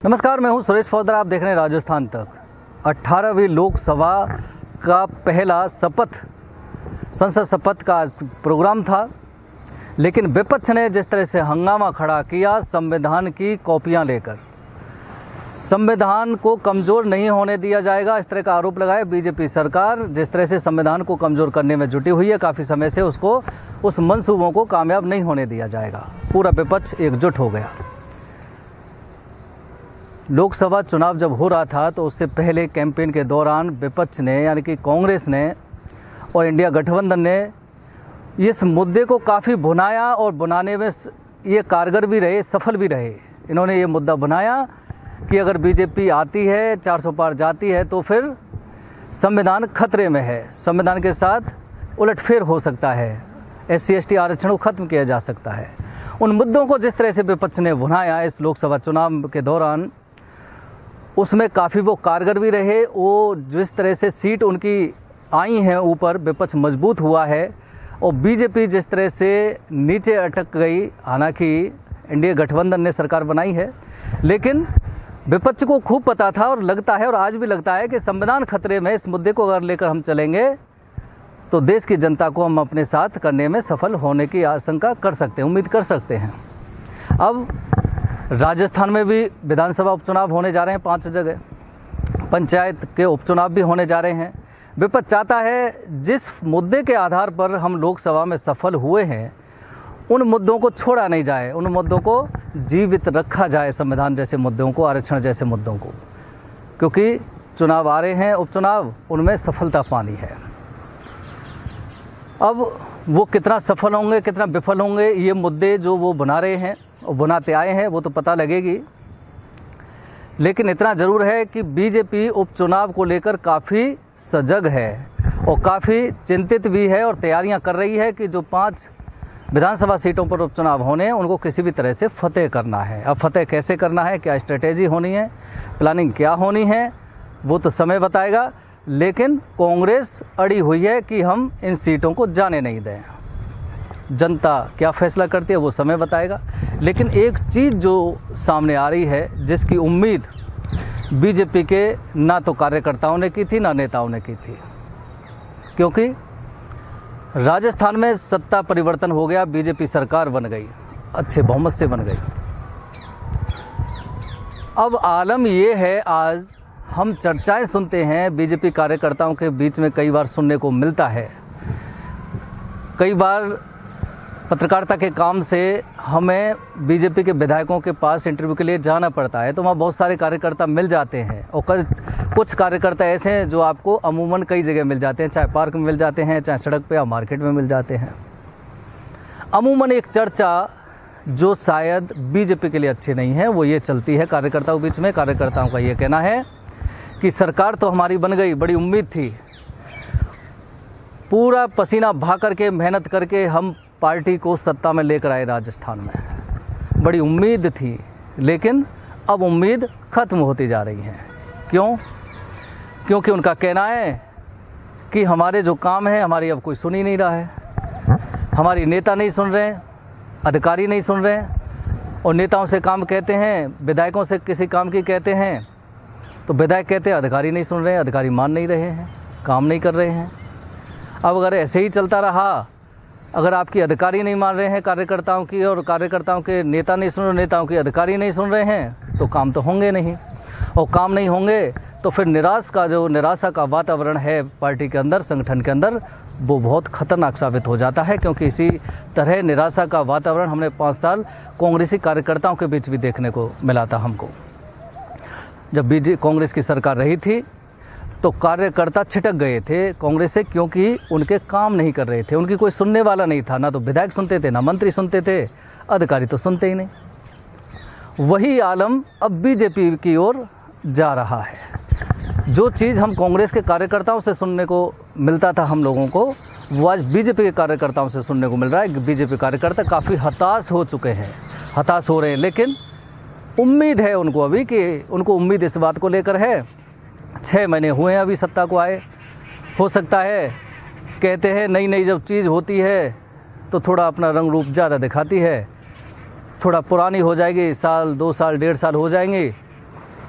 नमस्कार, मैं हूं सुरेश फौदर। आप देख रहे हैं राजस्थान तक। 18वीं लोकसभा का पहला संसद शपथ का प्रोग्राम था, लेकिन विपक्ष ने जिस तरह से हंगामा खड़ा किया संविधान की कॉपियां लेकर, संविधान को कमज़ोर नहीं होने दिया जाएगा, इस तरह का आरोप लगाया। बीजेपी सरकार जिस तरह से संविधान को कमज़ोर करने में जुटी हुई है काफ़ी समय से, उस मंसूबों को कामयाब नहीं होने दिया जाएगा। पूरा विपक्ष एकजुट हो गया। लोकसभा चुनाव जब हो रहा था तो उससे पहले कैंपेन के दौरान विपक्ष ने यानी कि कांग्रेस ने और इंडिया गठबंधन ने इस मुद्दे को काफ़ी भुनाया और बुनाने में ये कारगर भी रहे, सफल भी रहे। इन्होंने ये मुद्दा बनाया कि अगर बीजेपी आती है, 400 पार जाती है, तो फिर संविधान खतरे में है, संविधान के साथ उलटफेर हो सकता है, SC/ST आरक्षण को खत्म किया जा सकता है। उन मुद्दों को जिस तरह से विपक्ष ने भुनाया इस लोकसभा चुनाव के दौरान, उसमें काफ़ी वो कारगर भी रहे। वो जिस तरह से सीट उनकी आई हैं ऊपर, विपक्ष मजबूत हुआ है और बीजेपी जिस तरह से नीचे अटक गई। हालांकि इंडिया गठबंधन ने सरकार बनाई है, लेकिन विपक्ष को खूब पता था और लगता है और आज भी लगता है कि संविधान खतरे में। इस मुद्दे को अगर लेकर हम चलेंगे तो देश की जनता को हम अपने साथ करने में सफल होने की आशंका कर सकते हैं, उम्मीद कर सकते हैं। अब राजस्थान में भी विधानसभा उपचुनाव होने जा रहे हैं 5 जगह, पंचायत के उपचुनाव भी होने जा रहे हैं। विपक्ष चाहता है जिस मुद्दे के आधार पर हम लोकसभा में सफल हुए हैं उन मुद्दों को छोड़ा नहीं जाए, उन मुद्दों को जीवित रखा जाए, संविधान जैसे मुद्दों को, आरक्षण जैसे मुद्दों को, क्योंकि चुनाव आ रहे हैं, उपचुनाव, उनमें सफलता पानी है। अब वो कितना सफल होंगे, कितना विफल होंगे, ये मुद्दे जो वो बना रहे हैं और बनाते आए हैं वो तो पता लगेगी। लेकिन इतना ज़रूर है कि बीजेपी उपचुनाव को लेकर काफ़ी सजग है और काफ़ी चिंतित भी है और तैयारियां कर रही है कि जो 5 विधानसभा सीटों पर उपचुनाव होने हैं उनको किसी भी तरह से फतेह करना है। अब फतेह कैसे करना है, क्या स्ट्रेटेजी होनी है, प्लानिंग क्या होनी है, वो तो समय बताएगा। लेकिन कांग्रेस अड़ी हुई है कि हम इन सीटों को जाने नहीं दें। जनता क्या फैसला करती है वो समय बताएगा। लेकिन एक चीज़ जो सामने आ रही है, जिसकी उम्मीद बीजेपी के ना तो कार्यकर्ताओं ने की थी ना नेताओं ने की थी, क्योंकि राजस्थान में सत्ता परिवर्तन हो गया, बीजेपी सरकार बन गई, अच्छे बहुमत से बन गई। अब आलम ये है, आज हम चर्चाएं सुनते हैं बीजेपी कार्यकर्ताओं के बीच में, कई बार सुनने को मिलता है। कई बार पत्रकारिता के काम से हमें बीजेपी के विधायकों के पास इंटरव्यू के लिए जाना पड़ता है, तो वहाँ बहुत सारे कार्यकर्ता मिल जाते हैं और कुछ कार्यकर्ता ऐसे हैं जो आपको अमूमन कई जगह मिल जाते हैं, चाहे पार्क में मिल जाते हैं, चाहे सड़क पे या मार्केट में मिल जाते हैं। अमूमन एक चर्चा जो शायद बीजेपी के लिए अच्छी नहीं है वो ये चलती है कार्यकर्ताओं के बीच में। कार्यकर्ताओं का ये कहना है कि सरकार तो हमारी बन गई, बड़ी उम्मीद थी, पूरा पसीना बहा करके मेहनत करके हम पार्टी को सत्ता में लेकर आए राजस्थान में, बड़ी उम्मीद थी, लेकिन अब उम्मीद खत्म होती जा रही है। क्यों? क्योंकि उनका कहना है कि हमारे जो काम है हमारी अब कोई सुन ही नहीं रहा है, हमारी नेता नहीं सुन रहे, अधिकारी नहीं सुन रहे, और नेताओं से काम कहते हैं, विधायकों से किसी काम की कहते हैं तो विधायक कहते हैं अधिकारी नहीं सुन रहे हैं, अधिकारी मान नहीं रहे हैं, काम नहीं कर रहे हैं। अब अगर ऐसे ही चलता रहा, अगर आपकी अधिकारी नहीं मान रहे हैं कार्यकर्ताओं की और कार्यकर्ताओं के नेता नहीं सुन रहे, नेताओं की अधिकारी नहीं सुन रहे हैं, तो काम तो होंगे नहीं, और काम नहीं होंगे तो फिर निराशा का वातावरण है पार्टी के अंदर, संगठन के अंदर, वो बहुत खतरनाक साबित हो जाता है। क्योंकि इसी तरह निराशा का वातावरण हमने 5 साल कांग्रेसी कार्यकर्ताओं के बीच भी देखने को मिला था। हमको जब कांग्रेस की सरकार रही थी तो कार्यकर्ता छिटक गए थे कांग्रेस से, क्योंकि उनके काम नहीं कर रहे थे, उनकी कोई सुनने वाला नहीं था, ना तो विधायक सुनते थे, ना मंत्री सुनते थे, अधिकारी तो सुनते ही नहीं। वही आलम अब बीजेपी की ओर जा रहा है। जो चीज़ हम कांग्रेस के कार्यकर्ताओं से सुनने को मिलता था हम लोगों को, वो आज बीजेपी के कार्यकर्ताओं से सुनने को मिल रहा है। बीजेपी कार्यकर्ता काफ़ी हताश हो चुके हैं, हताश हो रहे हैं, लेकिन उम्मीद है उनको अभी, कि उनको उम्मीद इस बात को लेकर है, 6 महीने हुए हैं अभी सत्ता को आए, हो सकता है, कहते हैं नई नई जब चीज़ होती है तो थोड़ा अपना रंग रूप ज़्यादा दिखाती है, थोड़ा पुरानी हो जाएगी, साल 2 साल 1.5 साल हो जाएंगे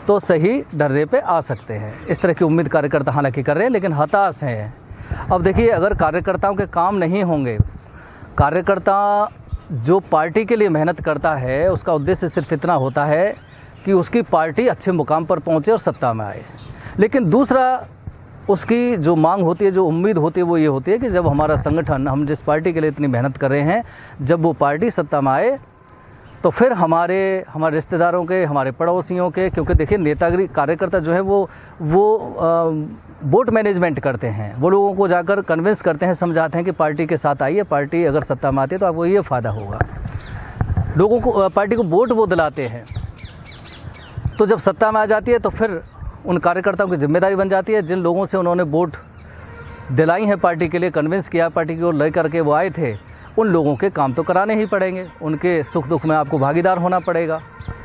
तो सही डर्रे पे आ सकते हैं। इस तरह की उम्मीद कार्यकर्ता हालांकि कर रहे हैं, लेकिन हताश हैं। अब देखिए, अगर कार्यकर्ताओं के काम नहीं होंगे, कार्यकर्ता जो पार्टी के लिए मेहनत करता है उसका उद्देश्य सिर्फ इतना होता है कि उसकी पार्टी अच्छे मुकाम पर पहुंचे और सत्ता में आए। लेकिन दूसरा उसकी जो मांग होती है, जो उम्मीद होती है, वो ये होती है कि जब हमारा संगठन, हम जिस पार्टी के लिए इतनी मेहनत कर रहे हैं, जब वो पार्टी सत्ता में आए तो फिर हमारे रिश्तेदारों के, हमारे पड़ोसियों के, क्योंकि देखिए नेतागिरी कार्यकर्ता जो है वो वोट मैनेजमेंट करते हैं। वो लोगों को जाकर कन्विंस करते हैं, समझाते हैं कि पार्टी के साथ आइए, पार्टी अगर सत्ता में आती है तो आपको ये फ़ायदा होगा। लोगों को, पार्टी को वोट वो दिलाते हैं। तो जब सत्ता में आ जाती है तो फिर उन कार्यकर्ताओं की जिम्मेदारी बन जाती है, जिन लोगों से उन्होंने वोट दिलाई हैं पार्टी के लिए, कन्विंस किया पार्टी की ओर लेकर के वो आए थे, उन लोगों के काम तो कराने ही पड़ेंगे। उनके सुख दुख में आपको भागीदार होना पड़ेगा।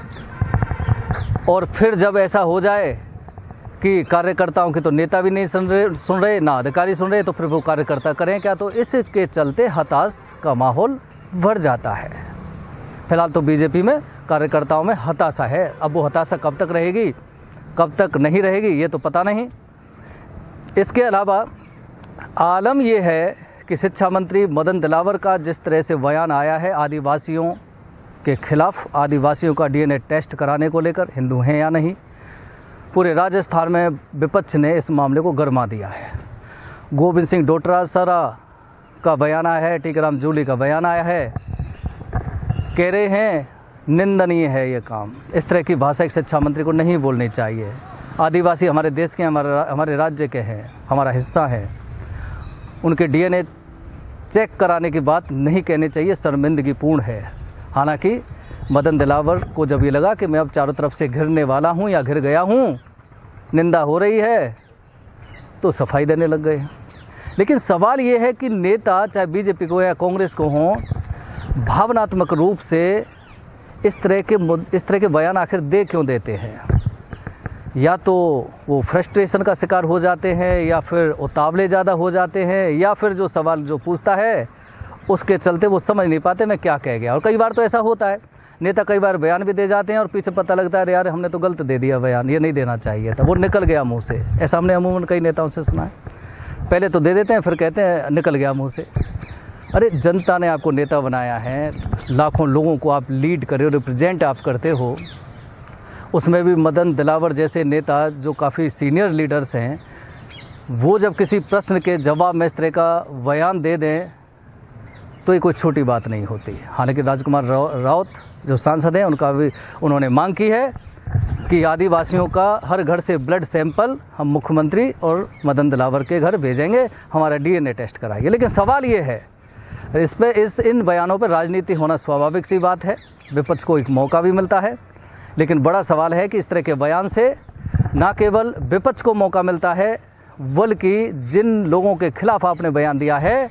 और फिर जब ऐसा हो जाए कि कार्यकर्ताओं के तो नेता भी नहीं सुन रहे, ना अधिकारी सुन रहे, तो फिर वो कार्यकर्ता करें क्या? तो इसके चलते हताश का माहौल बढ़ जाता है। फिलहाल तो बीजेपी में कार्यकर्ताओं में हताशा है। अब वो हताशा कब तक रहेगी, कब तक नहीं रहेगी, ये तो पता नहीं। इसके अलावा आलम ये है कि शिक्षा मंत्री मदन दिलावर का जिस तरह से बयान आया है आदिवासियों के खिलाफ, आदिवासियों का डीएनए टेस्ट कराने को लेकर, हिंदू हैं या नहीं, पूरे राजस्थान में विपक्ष ने इस मामले को गरमा दिया है। गोविंद सिंह डोटासरा का बयान आया है, टीकाराम जूली का बयान आया है, कह रहे हैं निंदनीय है ये काम। इस तरह की भाषा एक शिक्षा मंत्री को नहीं बोलनी चाहिए। आदिवासी हमारे देश के, हमारे राज्य के हैं, हमारा हिस्सा है। उनके डीएनए चेक कराने की बात नहीं कहनी चाहिए, शर्मिंदगीपूर्ण है। हालांकि मदन दिलावर को जब ये लगा कि मैं अब चारों तरफ से घिरने वाला हूँ या घिर गया हूँ, निंदा हो रही है, तो सफाई देने लग गए। लेकिन सवाल ये है कि नेता, चाहे बीजेपी को या कांग्रेस को हों, भावनात्मक रूप से इस तरह के बयान आखिर दे क्यों देते हैं? या तो वो फ्रस्ट्रेशन का शिकार हो जाते हैं, या फिर उतावले ज़्यादा हो जाते हैं, या फिर जो सवाल जो पूछता है उसके चलते वो समझ नहीं पाते मैं क्या कह गया। और कई बार तो ऐसा होता है, नेता कई बार बयान भी दे जाते हैं और पीछे पता लगता है यार हमने तो गलत दे दिया बयान, ये नहीं देना चाहिए था, वो निकल गया मुँह से। ऐसा हमने अमूमन कई नेताओं से सुना है। पहले तो दे देते हैं, फिर कहते हैं निकल गया मुँह से। अरे जनता ने आपको नेता बनाया है, लाखों लोगों को आप लीड कर रहे हो, रिप्रेजेंट आप करते हो। उसमें भी मदन दिलावर जैसे नेता जो काफ़ी सीनियर लीडर्स हैं, वो जब किसी प्रश्न के जवाब में इस तरह का बयान दे दें तो ये कोई छोटी बात नहीं होती। हालांकि राजकुमार राउत जो सांसद हैं, उनका भी उन्होंने मांग की है कि आदिवासियों का हर घर से ब्लड सैंपल हम मुख्यमंत्री और मदन दिलावर के घर भेजेंगे, हमारा डीएनए टेस्ट कराइए। लेकिन सवाल ये है, इन बयानों पर राजनीति होना स्वाभाविक सी बात है, विपक्ष को एक मौका भी मिलता है। लेकिन बड़ा सवाल है कि इस तरह के बयान से ना केवल विपक्ष को मौका मिलता है, बल्कि जिन लोगों के खिलाफ आपने बयान दिया है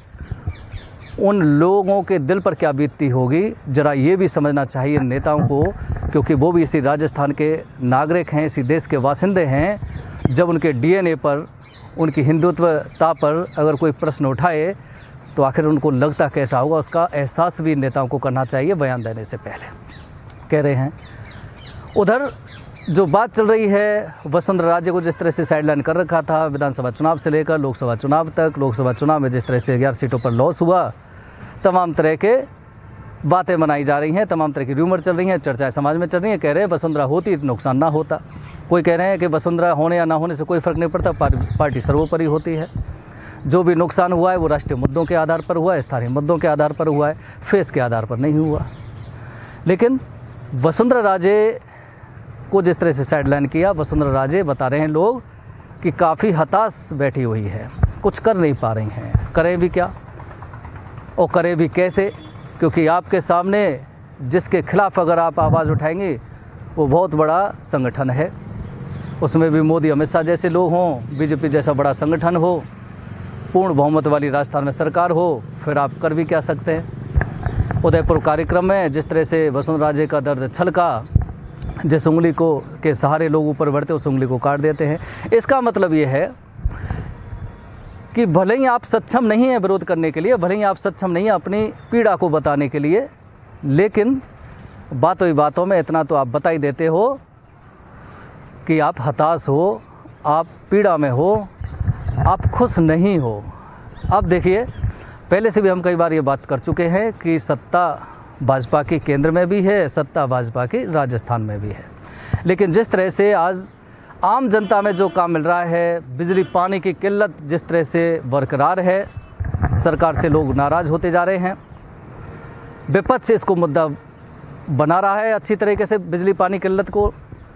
उन लोगों के दिल पर क्या बीतती होगी, ज़रा ये भी समझना चाहिए नेताओं को, क्योंकि वो भी इसी राजस्थान के नागरिक हैं, इसी देश के वासिंदे हैं। जब उनके डीएनए पर, उनकी हिंदुत्वता पर अगर कोई प्रश्न उठाए तो आखिर उनको लगता कैसा होगा, उसका एहसास भी नेताओं को करना चाहिए बयान देने से पहले, कह रहे हैं। उधर जो बात चल रही है, वसुंधरा राजे को जिस तरह से साइडलाइन कर रखा था विधानसभा चुनाव से लेकर लोकसभा चुनाव तक, लोकसभा चुनाव में जिस तरह से 11 सीटों पर लॉस हुआ, तमाम तरह के बातें बनाई जा रही हैं, तमाम तरह की रूमर चल रही हैं, चर्चाएं समाज में चल रही हैं। कह रहे हैं वसुंधरा होती तो नुकसान ना होता। कोई कह रहे हैं कि वसुंधरा होने या ना होने से कोई फ़र्क नहीं पड़ता, पार्टी सर्वोपरि होती है। जो भी नुकसान हुआ है वो राष्ट्रीय मुद्दों के आधार पर हुआ है, स्थानीय मुद्दों के आधार पर हुआ है, फेस के आधार पर नहीं हुआ। लेकिन वसुंधरा राजे को जिस तरह से साइडलाइन किया, वसुंधरा राजे बता रहे हैं लोग कि काफ़ी हताश बैठी हुई है, कुछ कर नहीं पा रही हैं। करें भी क्या और करें भी कैसे? क्योंकि आपके सामने जिसके खिलाफ अगर आप आवाज़ उठाएंगे वो बहुत बड़ा संगठन है, उसमें भी मोदी अमित शाह जैसे लोग हों, बीजेपी जैसा बड़ा संगठन हो, पूर्ण बहुमत वाली राजस्थान में सरकार हो, फिर आप कर भी क्या सकते हैं। उदयपुर कार्यक्रम में जिस तरह से वसुंधरा राजे का दर्द छलका, जिस उंगली को के सहारे लोग ऊपर बढ़ते उस उंगली को काट देते हैं। इसका मतलब ये है कि भले ही आप सक्षम नहीं हैं विरोध करने के लिए, भले ही आप सक्षम नहीं हैं अपनी पीड़ा को बताने के लिए, लेकिन बातों ही बातों में इतना तो आप बता ही देते हो कि आप हताश हो, आप पीड़ा में हो, आप खुश नहीं हो। अब देखिए, पहले से भी हम कई बार ये बात कर चुके हैं कि सत्ता भाजपा की केंद्र में भी है, सत्ता भाजपा की राजस्थान में भी है, लेकिन जिस तरह से आज आम जनता में जो काम मिल रहा है, बिजली पानी की किल्लत जिस तरह से बरकरार है, सरकार से लोग नाराज़ होते जा रहे हैं। विपक्ष इसको मुद्दा बना रहा है अच्छी तरीके से, बिजली पानी किल्लत को।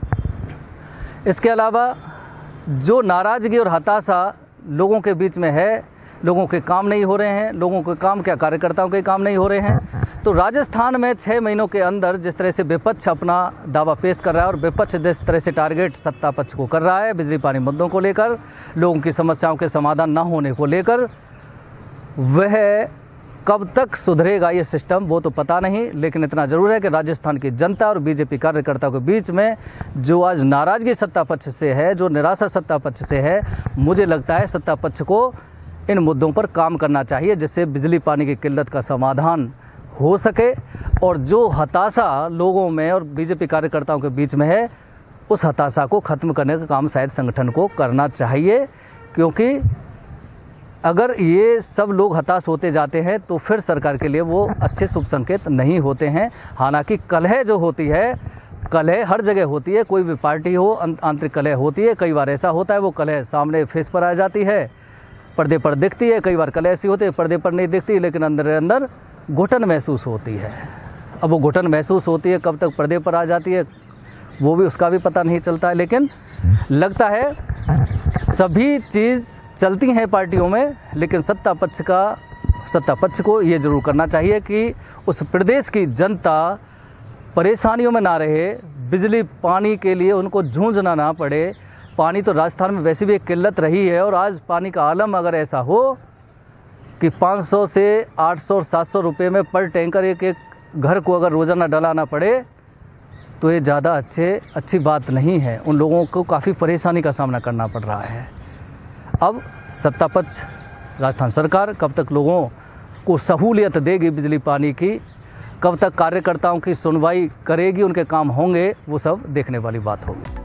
इसके अलावा जो नाराज़गी और हताशा लोगों के बीच में है, लोगों के काम नहीं हो रहे हैं, लोगों के काम क्या, कार्यकर्ताओं के काम नहीं हो रहे हैं। तो राजस्थान में 6 महीनों के अंदर जिस तरह से विपक्ष अपना दावा पेश कर रहा है और विपक्ष जिस तरह से टारगेट सत्ता पक्ष को कर रहा है, बिजली पानी मुद्दों को लेकर, लोगों की समस्याओं के समाधान न होने को लेकर, वह कब तक सुधरेगा ये सिस्टम वो तो पता नहीं। लेकिन इतना ज़रूर है कि राजस्थान की जनता और बीजेपी कार्यकर्ताओं के बीच में जो आज नाराज़गी सत्ता पक्ष से है, जो निराशा सत्ता पक्ष से है, मुझे लगता है सत्ता पक्ष को इन मुद्दों पर काम करना चाहिए, जिससे बिजली पानी की किल्लत का समाधान हो सके। और जो हताशा लोगों में और बीजेपी कार्यकर्ताओं के बीच में है, उस हताशा को ख़त्म करने का काम शायद संगठन को करना चाहिए, क्योंकि अगर ये सब लोग हताश होते जाते हैं तो फिर सरकार के लिए वो अच्छे शुभ संकेत नहीं होते हैं। हालांकि कलह जो होती है, कलह हर जगह होती है, कोई भी पार्टी हो, आंतरिक कलह होती है। कई बार ऐसा होता है वो कलह सामने फेस पर आ जाती है, पर्दे पर दिखती है, कई बार कलह ऐसी होती है पर्दे पर नहीं दिखती, लेकिन अंदर अंदर घुटन महसूस होती है। अब वो घुटन महसूस होती है, कब तक पर्दे पर आ जाती है वो भी, उसका भी पता नहीं चलता है। लेकिन लगता है सभी चीज़ चलती हैं पार्टियों में, लेकिन सत्ता पक्ष को ये जरूर करना चाहिए कि उस प्रदेश की जनता परेशानियों में ना रहे, बिजली पानी के लिए उनको जूझना ना पड़े। पानी तो राजस्थान में वैसे भी एक किल्लत रही है, और आज पानी का आलम अगर ऐसा हो कि 500 से 800 और 700 रुपये में पर टैंकर एक घर को अगर रोज़ाना डलाना पड़े, तो ये ज़्यादा अच्छी बात नहीं है। उन लोगों को काफ़ी परेशानी का सामना करना पड़ रहा है। अब सत्ता पक्ष, राजस्थान सरकार कब तक लोगों को सहूलियत देगी बिजली पानी की, कब तक कार्यकर्ताओं की सुनवाई करेगी, उनके काम होंगे, वो सब देखने वाली बात होगी।